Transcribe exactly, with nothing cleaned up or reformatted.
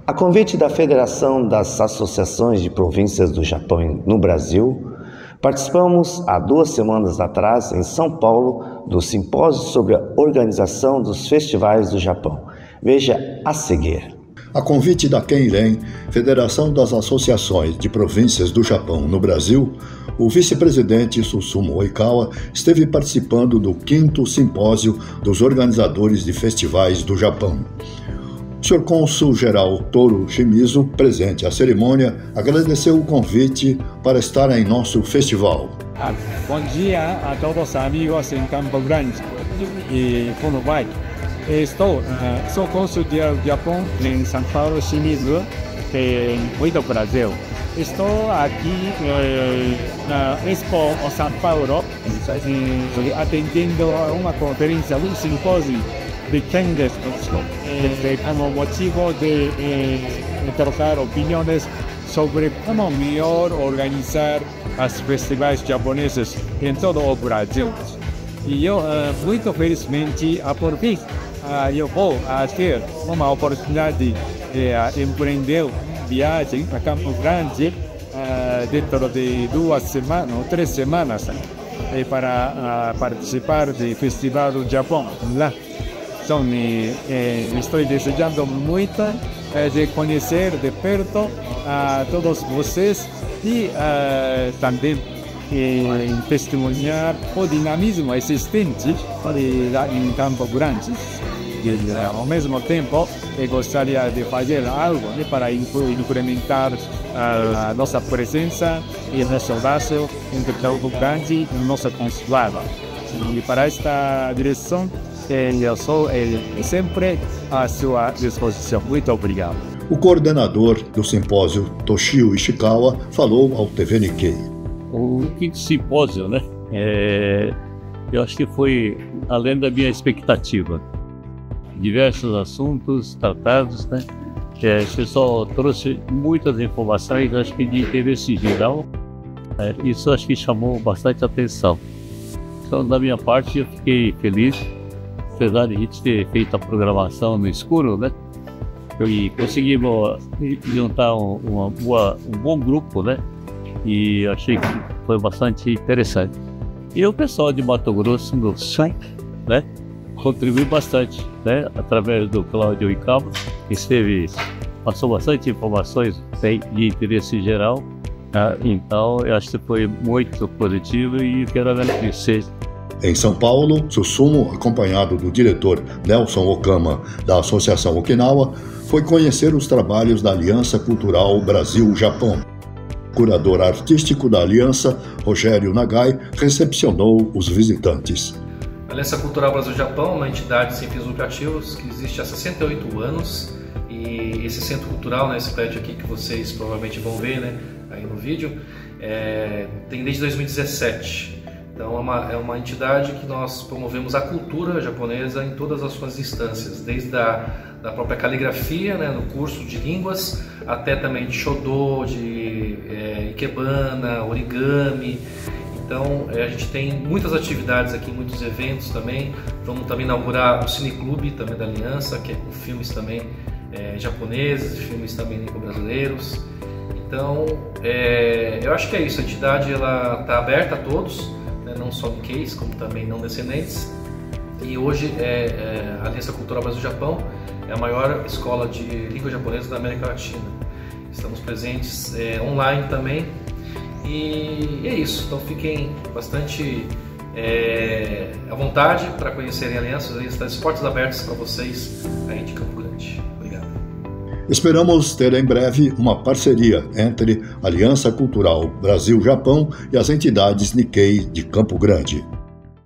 A convite da Federação das Associações de Províncias do Japão no Brasil, participamos há duas semanas atrás em São Paulo do simpósio sobre a organização dos festivais do Japão. Veja a seguir. A convite da Kenren, Federação das Associações de Províncias do Japão no Brasil, o vice-presidente Susumu Oikawa esteve participando do quinto simpósio dos organizadores de festivais do Japão. O senhor Cônsul-Geral Toru Shimizu, presente à cerimônia, agradeceu o convite para estar em nosso festival. Ah, bom dia a todos os amigos em Campo Grande e Uruguai. Estou, uh, sou cônsul-geral do Japão em São Paulo, Shimizu, em muito Brasil. Estou aqui uh, na Expo São Paulo, atendendo a uma conferência, um simpósio de Kenren, como motivo de eh, trocar opiniões sobre como melhor organizar os festivais japoneses em todo o Brasil. E eu, uh, muito felizmente, a por fim, uh, eu vou uh, ter uma oportunidade de uh, empreender viagem para Campo Grande uh, dentro de duas semanas, ou três semanas, uh, para uh, participar do Festival do Japão lá. Então, eh, estou desejando muito eh, de conhecer de perto a uh, todos vocês e uh, também eh, testemunhar o dinamismo existente lá em Campo Grande. E, ao mesmo tempo, eu gostaria de fazer algo né, para incrementar uh, a nossa presença e nosso laço entre Campo Grande e o nosso consulado. E para esta direção, eu sou sempre à sua disposição. Muito obrigado. O coordenador do simpósio, Toshio Ishikawa, falou ao T V Nikkei. O quinto simpósio, né? É, eu acho que foi além da minha expectativa. Diversos assuntos tratados, né? É, o pessoal trouxe muitas informações, acho que de interesse geral. É, isso acho que chamou bastante atenção. Então, da minha parte, eu fiquei feliz. Apesar de a gente ter feito a programação no escuro, né? E conseguimos juntar um, uma boa, um bom grupo, né? E achei que foi bastante interessante. E o pessoal de Mato Grosso do Sul, né? Contribuiu bastante, né? Através do Cláudio Oikawa, que esteve, passou bastante informações de interesse geral. Tá? Então, eu acho que foi muito positivo e quero agradecer. Em São Paulo, Susumu, acompanhado do diretor Nelson Okama, da Associação Okinawa, foi conhecer os trabalhos da Aliança Cultural Brasil-Japão. O curador artístico da Aliança, Rogério Nagai, recepcionou os visitantes. A Aliança Cultural Brasil-Japão é uma entidade sem fins lucrativos que existe há sessenta e oito anos e esse centro cultural, né, esse prédio aqui que vocês provavelmente vão ver, né, aí no vídeo, é, tem desde dois mil e dezessete. Então é uma, é uma entidade que nós promovemos a cultura japonesa em todas as suas instâncias, desde a da própria caligrafia, né, no curso de línguas, até também de Shodo, de é, Ikebana, origami. Então é, a gente tem muitas atividades aqui, muitos eventos também. Vamos também inaugurar o Cineclube também da Aliança, que é com filmes também é, japoneses, filmes também brasileiros. Então é, eu acho que é isso, a entidade está aberta a todos, não só Nikkeis, como também não descendentes. E hoje é, é, a Aliança Cultural Brasil-Japão é a maior escola de língua japonesa da América Latina. Estamos presentes é, online também. E é isso, então fiquem bastante é, à vontade para conhecerem a Aliança. Está as portas abertas para vocês aí de Campo Grande. Obrigado. Esperamos ter em breve uma parceria entre a Aliança Cultural Brasil-Japão e as entidades Nikkei de Campo Grande.